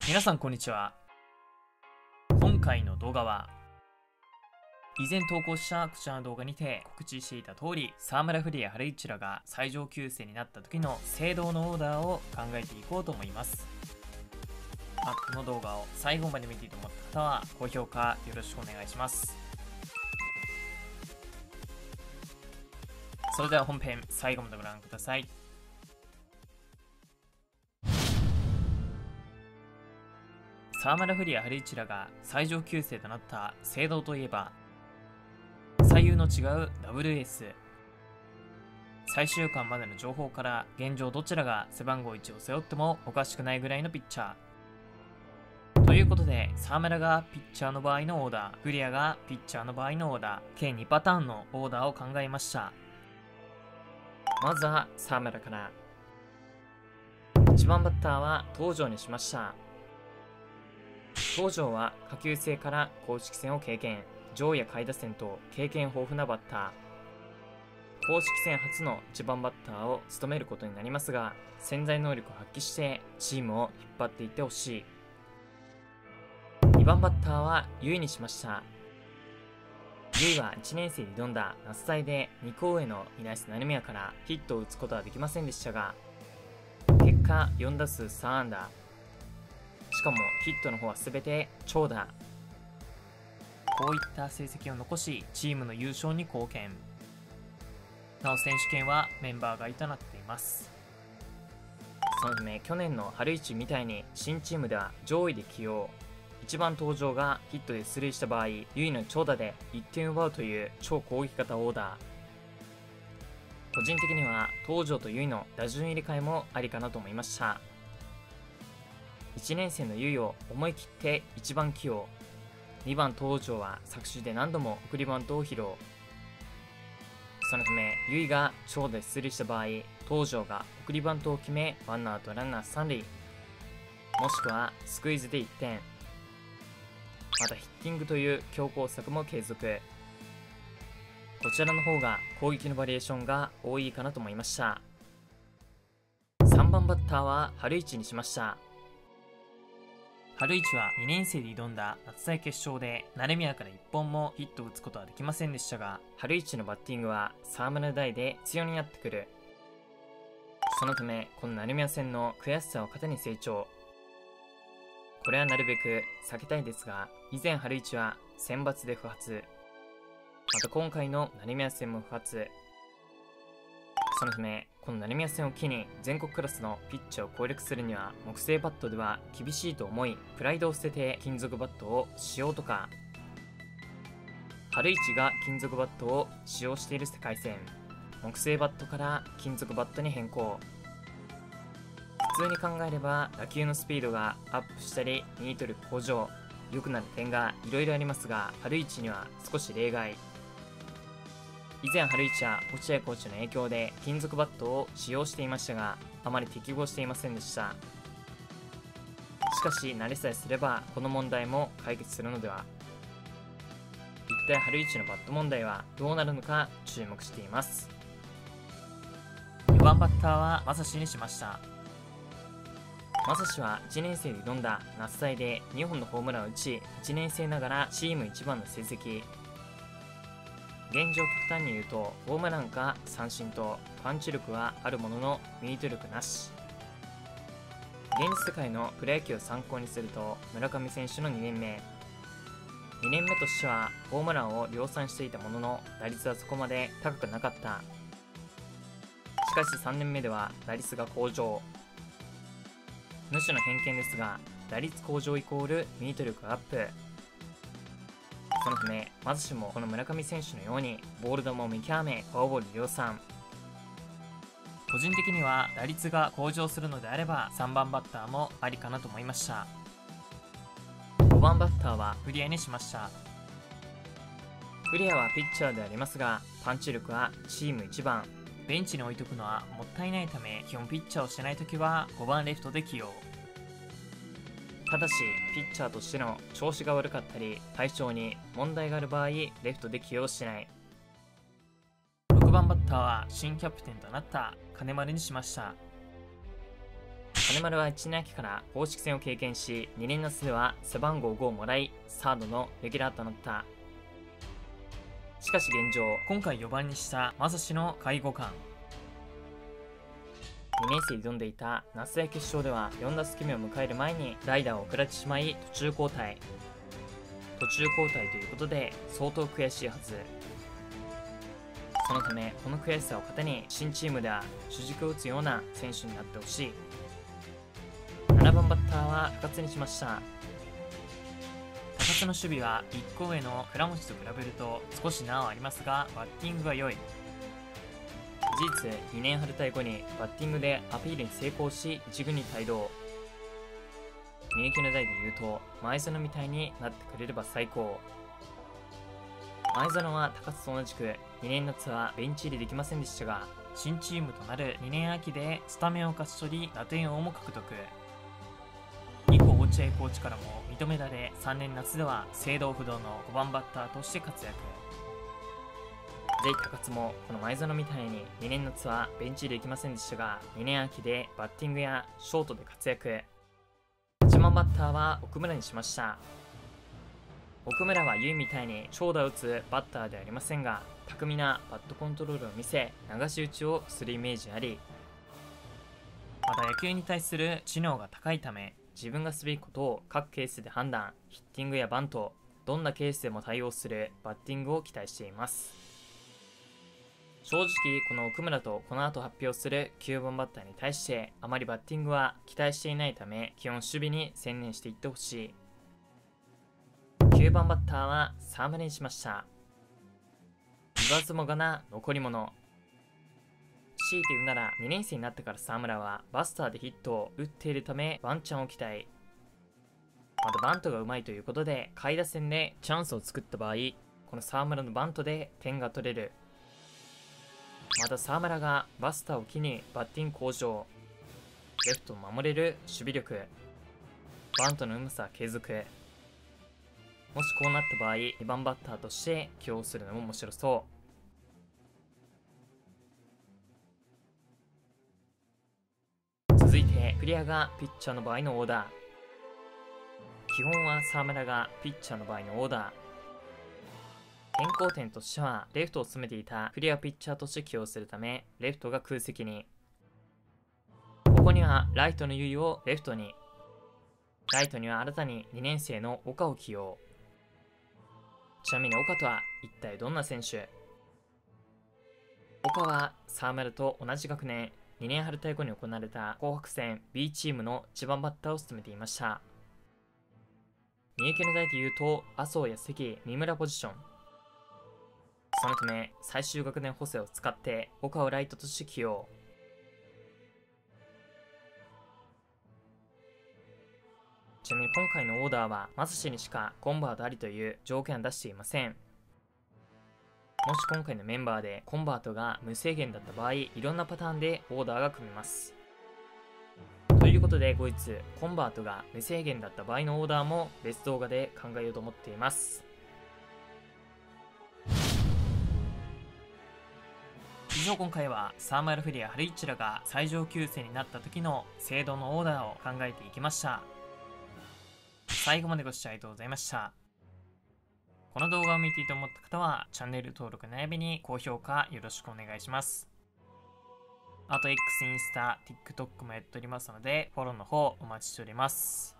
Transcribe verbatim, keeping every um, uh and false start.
皆さんこんにちは。今回の動画は以前投稿したこちらの動画にて告知していた通り、沢村フリやハルイチらが最上級生になった時の聖堂のオーダーを考えていこうと思います。まあ、この動画を最後まで見ていいと思った方は高評価よろしくお願いします。それでは本編最後までご覧ください。沢村フリやハルイチらが最上級生となった聖堂といえば、左右の違うダブルエース。最終巻までの情報から現状どちらが背番号いちを背負ってもおかしくないぐらいのピッチャー。ということで、沢村がピッチャーの場合のオーダー、フリアがピッチャーの場合のオーダー、計にパターンのオーダーを考えました。まずは沢村から。いちばんバッターは東條にしました。東條は下級生から公式戦を経験、上位や下位打線と経験豊富なバッター。公式戦初のいちばんバッターを務めることになりますが、潜在能力を発揮してチームを引っ張っていってほしい。にばんバッターはユイにしました。ユイはいちねん生で挑んだ夏祭でにこ上の稲安成宮からヒットを打つことはできませんでしたが、結果よん打数さん安打。しかもヒットの方は全て長打。こういった成績を残しチームの優勝に貢献。なお選手権はメンバー外となっています。そのため去年の春一みたいに新チームでは上位で起用。いちばん登場がヒットで出塁した場合、ユイの長打でいってん奪うという超攻撃型オーダー。個人的には東條とユイの打順入れ替えもありかなと思いました。いちねん生のユイを思い切っていちばん起用。にばん東條は昨週で何度も送りバントを披露。そのためユイが長打で出塁した場合、東條が送りバントを決めワンアウトランナーさん塁、もしくはスクイズでいってん。またヒッティングという強攻策も継続。こちらの方が攻撃のバリエーションが多いかなと思いました。さんばんバッターはハルイチにしました。ハルイチはにねん生で挑んだ夏祭決勝で成宮からいっぽんもヒットを打つことはできませんでしたが、ハルイチのバッティングは沢村大で強になってくる。そのためこの成宮戦の悔しさを糧に成長。これはなるべく避けたいですが、以前ハルイチは選抜で不発、また今回の成宮戦も不発。そのためこの成宮戦を機に全国クラスのピッチャーを攻略するには木製バットでは厳しいと思い、プライドを捨てて金属バットを使用とか、ハルイチが金属バットを使用している世界戦、木製バットから金属バットに変更。普通に考えれば打球のスピードがアップしたりミート力向上、良くなる点がいろいろありますが、ハルイチには少し例外。以前ハルイチは落合コーチの影響で金属バットを使用していましたが、あまり適合していませんでした。しかし慣れさえすればこの問題も解決するのでは。一体ハルイチのバット問題はどうなるのか注目しています。よんばんバッターはまさしにしました。まさしはいちねん生で挑んだ夏祭でにほんのホームランを打ち、いちねん生ながらチーム一番の成績。現状極端に言うとホームランか三振とパンチ力はあるもののミート力なし。現実世界のプロ野球を参考にすると村上選手のにねんめにねんめとしてはホームランを量産していたものの打率はそこまで高くなかった。しかしさんねんめでは打率が向上。主の偏見ですが、打率向上イコールミート力アップ。そのためまずしもこの村上選手のようにボール球を見極めフォアボール量産。個人的には打率が向上するのであればさんばんバッターもありかなと思いました。ごばんバッターはフリアにしました。フリアはピッチャーでありますが、パンチ力はチームいちばん。ベンチに置いとくのはもったいないため、基本ピッチャーをしてないときはごばんレフトで起用。ただしピッチャーとしての調子が悪かったり体調に問題がある場合、レフトで起用しない。ろくばんバッターは新キャプテンとなった金丸にしました。 金丸はいちねん秋から公式戦を経験し、にねん夏では背番号ごをもらい、サードのレギュラーとなった。しかし現状、今回よばんにしたまさしの介護官。にねん生で挑んでいた夏や決勝ではよん打席目を迎える前に代打を送られてしまい途中交代。途中交代ということで相当悔しいはず。そのためこの悔しさを糧に新チームでは主軸を打つような選手になってほしい。ななばんバッターは高津にしました。高津の守備はいっこ上の倉持と比べると少し難はありますが、バッティングは良い。事実にねん春対後にバッティングでアピールに成功しいち軍に帯同。現役の代で言うと前園みたいになってくれれば最高。前園は高津と同じくにねん夏はベンチ入りできませんでしたが、新チームとなるにねん秋でスタメンを勝ち取り打点王も獲得。ニコ落合コーチからも認められ、さんねん夏では正道不動のごばんバッターとして活躍。ぜひ高津もこの前園みたいににねん夏はベンチできませんでしたが、にねん秋でバッティングやショートで活躍。いちばんバッターは奥村にしました。奥村はユイみたいに長打を打つバッターではありませんが、巧みなバットコントロールを見せ流し打ちをするイメージあり、また野球に対する知能が高いため自分がすべきことを各ケースで判断、ヒッティングやバント、どんなケースでも対応するバッティングを期待しています。正直この奥村とこの後発表するきゅうばんバッターに対してあまりバッティングは期待していないため、基本守備に専念していってほしい。きゅうばんバッターは沢村にしました。言わずもがな残り物。強いて言うならにねん生になってから沢村はバスターでヒットを打っているためワンチャンを期待。またバントがうまいということで下位打線でチャンスを作った場合、この沢村のバントで点が取れる。また沢村がバスターを機にバッティング向上、レフトを守れる守備力、バントのうまさ継続。もしこうなった場合にばんバッターとして起用するのも面白そう。続いてクリアがピッチャーの場合のオーダー。基本は沢村がピッチャーの場合のオーダー。変更点としてはレフトを務めていたクリアピッチャーとして起用するためレフトが空席に。ここにはライトの優位をレフトに、ライトには新たににねん生の岡を起用。ちなみに岡とは一体どんな選手？岡は沢村と同じ学年、にねん春対後に行われた紅白戦 B チームのいちばんバッターを務めていました。三重県の代でいうと麻生や関、三村ポジション。そのため最終学年補正を使って岡をライトとして起用。ちなみに今回のオーダーはまさしにしかコンバートありという条件は出していません。もし今回のメンバーでコンバートが無制限だった場合、いろんなパターンでオーダーが組めます。ということで後日コンバートが無制限だった場合のオーダーも別動画で考えようと思っています。以上今回はサーマルフリア・ハルイチラが最上級生になった時の制度のオーダーを考えていきました。最後までご視聴ありがとうございました。この動画を見ていいと思った方はチャンネル登録並びに高評価よろしくお願いします。あと X、インスタ、TikTok もやっておりますのでフォローの方お待ちしております。